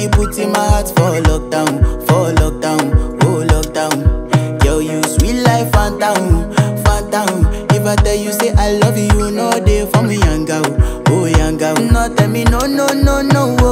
you put in my heart for lockdown, oh lockdown. Girl, you sweet life, phantom, phantom. If I tell you say I love you, you know they for me young girl, oh young girl. No tell me no, no, no, no.